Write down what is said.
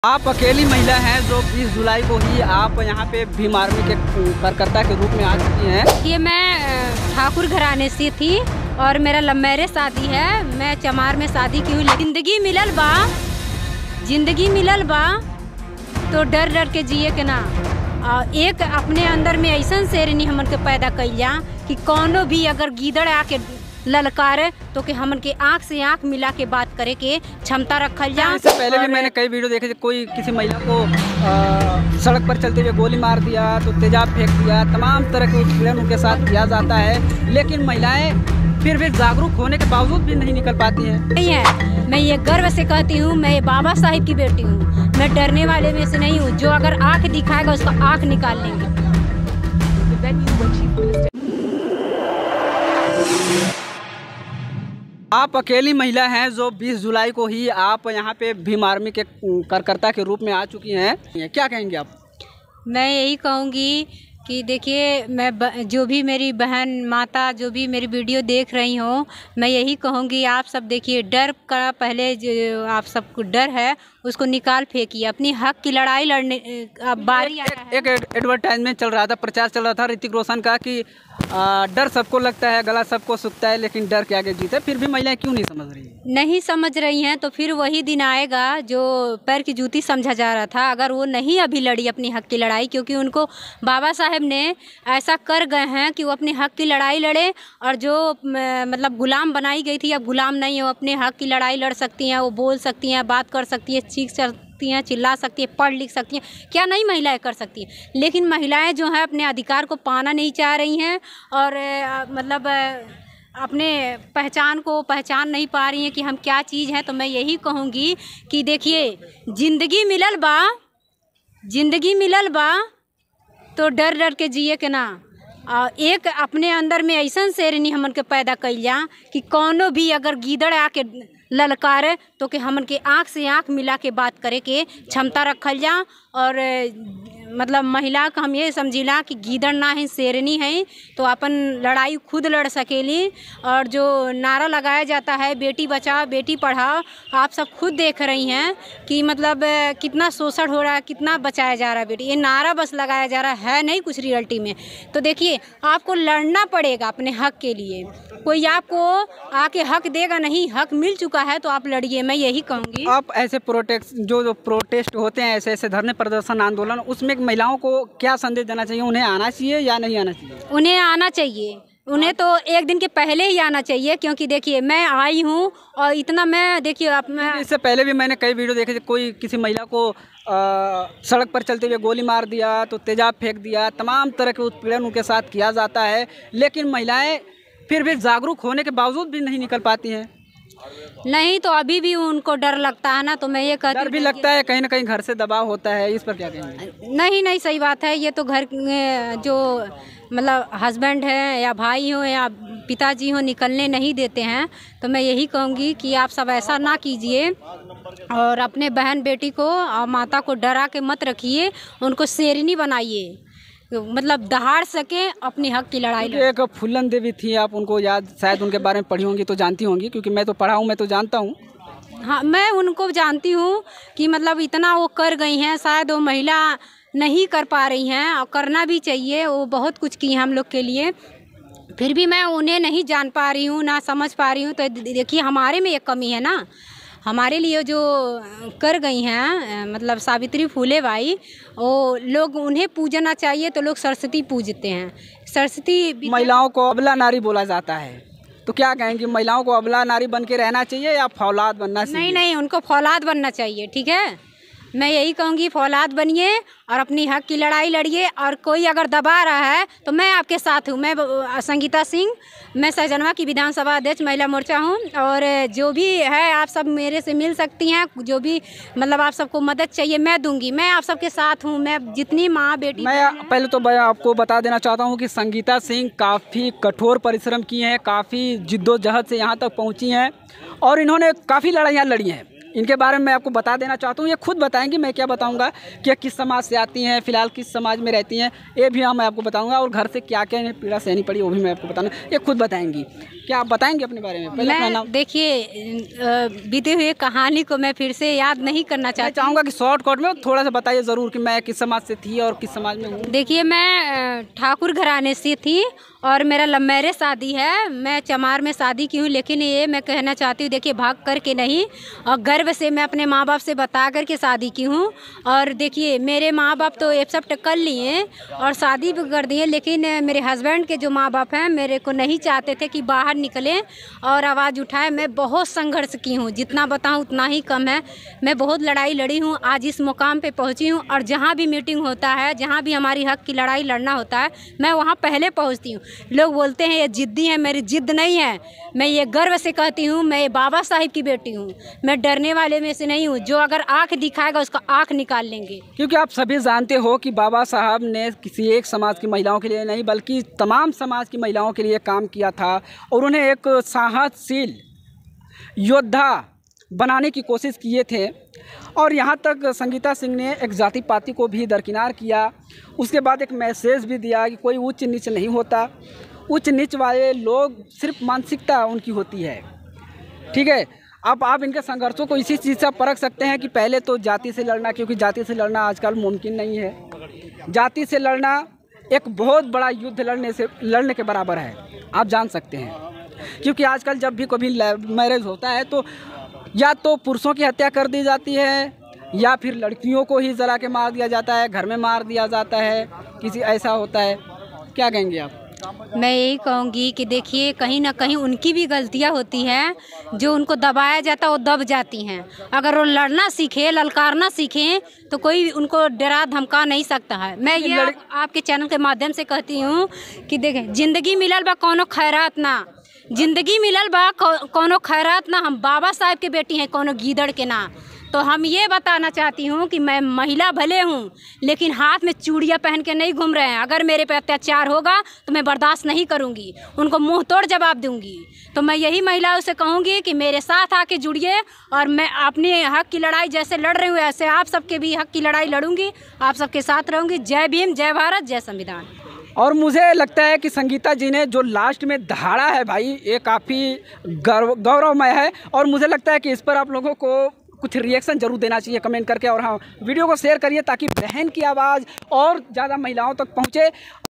आप अकेली महिला हैं जो 20 जुलाई को ही आप यहाँ पे भीम आर्मी के कार्यकर्ता के रूप में आ चुकी हैं। ये मैं ठाकुर घराने से थी और मेरा लव मैरिज शादी है। मैं चमार में शादी की हुई। जिंदगी मिलल बा तो डर डर के जिए के ना। एक अपने अंदर में ऐसा शेरनी हमन के पैदा कैलिया कि कौनो भी अगर गीदड़ आके ललकारे तो कि हमन के आँख से आँख मिला के बात करे के क्षमता रखल जाए। इससे पहले भी मैंने कई वीडियो देखे, कोई किसी महिला को सड़क पर चलते हुए गोली मार दिया तो तेजाब फेंक दिया, तमाम तरह के उत्पीड़न उनके साथ किया जाता है, लेकिन महिलाएं फिर भी जागरूक होने के बावजूद भी नहीं निकल पाती हैं। नहीं है, मैं ये गर्व से कहती हूँ, मैं बाबा साहिब की बेटी हूँ। मैं डरने वाले में से नहीं हूँ। जो अगर आँख दिखाएगा उसका आँख निकाल लेंगे। आप अकेली महिला हैं जो 20 जुलाई को ही आप यहाँ पे भीम आर्मी के कार्यकर्ता के रूप में आ चुकी हैं, क्या कहेंगे आप? मैं यही कहूँगी कि देखिए, मैं जो भी मेरी बहन माता जो भी मेरी वीडियो देख रही हो, मैं यही कहूँगी आप सब देखिए, डर का पहले जो आप सबको डर है उसको निकाल फेंकिए। अपनी हक की लड़ाई लड़ने अब बारी आया है। एक एडवर्टाइजमेंट चल रहा था, प्रचार चल रहा था ऋतिक रोशन का कि डर सबको लगता है, गला सबको सूखता है, लेकिन डर के आगे जीत है। फिर भी महिलाएं क्यों नहीं समझ रही हैं? नहीं समझ रही हैं तो फिर वही दिन आएगा जो पैर की जूती समझा जा रहा था। अगर वो नहीं अभी लड़ी अपनी हक की लड़ाई, क्योंकि उनको बाबा साहब ने ऐसा कर गए हैं कि वो अपने हक की लड़ाई लड़े, और जो मतलब गुलाम बनाई गई थी अब गुलाम नहीं है। वो अपने हक की लड़ाई लड़ सकती हैं, वो बोल सकती हैं, बात कर सकती है, चीख सकती हैं, चिल्ला सकती है, पढ़ लिख सकती हैं, क्या नहीं महिलाएं कर सकती हैं। लेकिन महिलाएं जो हैं अपने अधिकार को पाना नहीं चाह रही हैं और मतलब अपने पहचान को पहचान नहीं पा रही हैं कि हम क्या चीज़ हैं। तो मैं यही कहूँगी कि देखिए, जिंदगी मिलल बा तो डर डर के जिए के ना। एक अपने अंदर में ऐसा शेरनी हमन के पैदा कैलिया कि कौनो भी अगर गीदड़ आके ललकारे तो कि हमन के आँख से आँख मिला के बात करे के क्षमता रखल जा। और मतलब महिला का हम ये समझिला कि गीदड़ ना है, शेरनी है, तो अपन लड़ाई खुद लड़ सकेली। और जो नारा लगाया जाता है बेटी बचाओ बेटी पढ़ाओ, आप सब खुद देख रही हैं कि मतलब कितना शोषण हो रहा है, कितना बचाया जा रहा है बेटी। ये नारा बस लगाया जा रहा है नहीं कुछ रियलिटी में। तो देखिए, आपको लड़ना पड़ेगा अपने हक के लिए। कोई आपको आके हक देगा नहीं, हक मिल चुका है तो आप लड़िए। मैं यही कहूँगी। आप ऐसे प्रोटेस्ट होते हैं, ऐसे धरने प्रदर्शन आंदोलन, उसमें महिलाओं को क्या संदेश देना चाहिए? उन्हें आना चाहिए या नहीं आना चाहिए? उन्हें आना चाहिए। उन्हें तो एक दिन के पहले ही आना चाहिए, क्योंकि देखिए मैं आई हूँ और इतना मैं देखिए आप इससे पहले भी मैंने कई वीडियो देखे, कोई किसी महिला को सड़क पर चलते हुए गोली मार दिया तो तेजाब फेंक दिया, तमाम तरह के उत्पीड़न उनके साथ किया जाता है, लेकिन महिलाएं फिर भी जागरूक होने के बावजूद भी नहीं निकल पाती हैं। नहीं तो अभी भी उनको डर लगता है ना। तो मैं ये कहती हूँ, डर भी लगता है, कहीं ना कहीं घर से दबाव होता है, इस पर क्या कहेंगे? नहीं सही बात है। ये तो घर जो मतलब हस्बैंड है या भाई हो या पिताजी हो निकलने नहीं देते हैं। तो मैं यही कहूँगी कि आप सब ऐसा ना कीजिए और अपने बहन बेटी को और माता को डरा के मत रखिए, उनको शेरनी बनाइए, मतलब दहाड़ सके अपने हक की लड़ाई। एक फूलन देवी थी, आप उनको याद शायद उनके बारे में पढ़ी होंगी तो जानती होंगी, क्योंकि मैं तो पढ़ा हूँ, मैं तो जानता हूँ। हाँ, मैं उनको जानती हूँ कि मतलब इतना वो कर गई हैं, शायद वो महिला नहीं कर पा रही हैं और करना भी चाहिए। वो बहुत कुछ की हैं हम लोग के लिए, फिर भी मैं उन्हें नहीं जान पा रही हूँ, ना समझ पा रही हूँ। तो देखिए, हमारे में एक कमी है ना। हमारे लिए जो कर गई हैं मतलब सावित्री फुले बाई, वो लोग उन्हें पूजना चाहिए तो लोग सरस्वती पूजते हैं। सरस्वती महिलाओं को अबला नारी बोला जाता है, तो क्या कहेंगे? महिलाओं को अबला नारी बन के रहना चाहिए या फौलाद बनना चाहिए? नहीं, उनको फौलाद बनना चाहिए। ठीक है, मैं यही कहूँगी, फौलाद बनिए और अपनी हक की लड़ाई लड़िए। और कोई अगर दबा रहा है तो मैं आपके साथ हूँ। मैं संगीता सिंह, मैं सहजनवा की विधानसभा अध्यक्ष महिला मोर्चा हूँ। और जो भी है आप सब मेरे से मिल सकती हैं, जो भी मतलब आप सबको मदद चाहिए मैं दूंगी। मैं आप सबके साथ हूँ। मैं जितनी माँ बेटी, मैं पहले तो मैं आपको बता देना चाहता हूँ कि संगीता सिंह काफ़ी कठोर परिश्रम की हैं, काफ़ी जिद्दोजहद से यहाँ तक पहुँची हैं और इन्होंने काफ़ी लड़ाइयाँ लड़ी हैं। इनके बारे में मैं आपको बता देना चाहता हूँ। ये खुद बताएंगी, मैं क्या बताऊँगा कि किस समाज से आती हैं, फ़िलहाल किस समाज में रहती हैं, ये भी मैं आपको बताऊँगा। और घर से क्या क्या इन्हें पीड़ा सहनी पड़ी वो भी मैं आपको बताऊँगा। ये खुद बताएंगी। क्या आप बताएंगे अपने बारे में? पहले अपना नाम। देखिए, बीते हुए कहानी को मैं फिर से याद नहीं करना चाहूँगा कि शॉर्टकट में थोड़ा सा बताइए ज़रूर कि मैं किस समाज से थी और किस समाज में हूँ। देखिए, मैं ठाकुर घराने से थी और मेरा लव मैरिज शादी है। मैं चमार में शादी की हूँ, लेकिन ये मैं कहना चाहती हूँ, देखिए भाग करके नहीं और गर्व से मैं अपने माँ बाप से बता करके शादी की हूँ। और देखिए, मेरे माँ बाप तो एक्सेप्ट कर लिए और शादी भी कर दिए, लेकिन मेरे हस्बैंड के जो माँ बाप हैं मेरे को नहीं चाहते थे कि बाहर निकलें और आवाज़ उठाए। मैं बहुत संघर्ष की हूँ, जितना बताऊँ उतना ही कम है। मैं बहुत लड़ाई लड़ी हूँ, आज इस मुकाम पे पहुँची हूँ। और जहाँ भी मीटिंग होता है, जहाँ भी हमारी हक की लड़ाई लड़ना होता है, मैं वहाँ पहले पहुँचती हूँ। लोग बोलते हैं ये जिद्दी है, मेरी जिद नहीं है। मैं ये गर्व से कहती हूँ, मैं ये बाबा साहिब की बेटी हूँ। मैं डरने वाले में से नहीं हूँ, जो अगर आँख दिखाएगा उसका आँख निकाल लेंगे। क्योंकि आप सभी जानते हो कि बाबा साहब ने किसी एक समाज की महिलाओं के लिए नहीं बल्कि तमाम समाज की महिलाओं के लिए काम किया था और उन्हें एक साहसशील योद्धा बनाने की कोशिश किए थे। और यहाँ तक संगीता सिंह ने एक जाति पाति को भी दरकिनार किया। उसके बाद एक मैसेज भी दिया कि कोई उच्च नीच नहीं होता, उच्च नीच वाले लोग सिर्फ मानसिकता उनकी होती है। ठीक है, अब आप इनके संघर्षों को इसी चीज़ से परख सकते हैं कि पहले तो जाति से लड़ना, क्योंकि जाति से लड़ना आजकल मुमकिन नहीं है। जाति से लड़ना एक बहुत बड़ा युद्ध लड़ने के बराबर है, आप जान सकते हैं। क्योंकि आजकल जब भी कभी मैरिज होता है तो या तो पुरुषों की हत्या कर दी जाती है या फिर लड़कियों को ही जला के मार दिया जाता है, घर में मार दिया जाता है, किसी ऐसा होता है। क्या कहेंगे आप? मैं यही कहूँगी कि देखिए, कहीं ना कहीं उनकी भी गलतियाँ होती हैं। जो उनको दबाया जाता है वो दब जाती हैं। अगर वो लड़ना सीखे, ललकारना सीखें तो कोई उनको डरा धमका नहीं सकता है। मैं ये आपके चैनल के माध्यम से कहती हूँ कि देखें, ज़िंदगी मिलल बा कोनो खैरात ना, ज़िंदगी मिलल बा कोनो खैरात ना। हम बाबा साहब के बेटी हैं, कोनो गीदड़ के ना। तो हम ये बताना चाहती हूँ कि मैं महिला भले हूँ, लेकिन हाथ में चूड़ियाँ पहन के नहीं घूम रहे हैं। अगर मेरे पे अत्याचार होगा तो मैं बर्दाश्त नहीं करूँगी, उनको मुंह तोड़ जवाब दूँगी। तो मैं यही महिलाओं से कहूँगी कि मेरे साथ आके जुड़िए और मैं अपने हक की लड़ाई जैसे लड़ रही हूँ ऐसे आप सबके भी हक की लड़ाई लड़ूंगी, आप सबके साथ रहूँगी। जय भीम, जय भारत, जय संविधान। और मुझे लगता है कि संगीता जी ने जो लास्ट में दहाड़ा है भाई, ये काफ़ी गौरवमय है। और मुझे लगता है कि इस पर आप लोगों को कुछ रिएक्शन जरूर देना चाहिए कमेंट करके। और हाँ, वीडियो को शेयर करिए ताकि बहन की आवाज़ और ज़्यादा महिलाओं तक पहुँचे।